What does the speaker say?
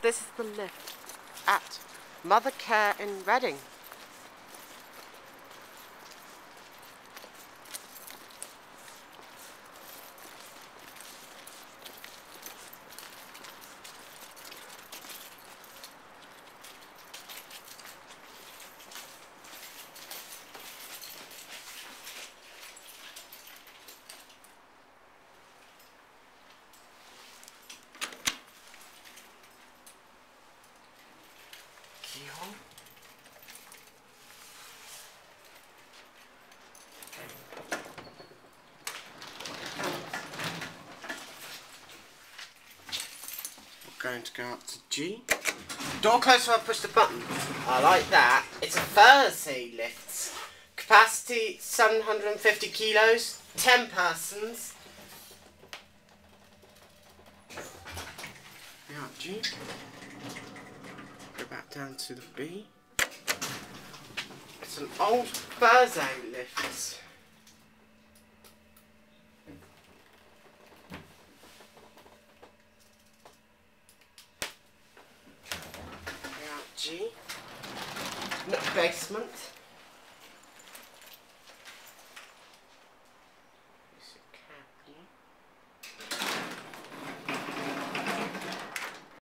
This is the lift at Mothercare in Reading. Keyhole. We're going to go up to G. Door closed when I push the button. I like that. It's a Furse lift. Capacity 750 kilos, 10 persons. Now G. Go back down to the B. It's an old Furse lift. Now G. Basement.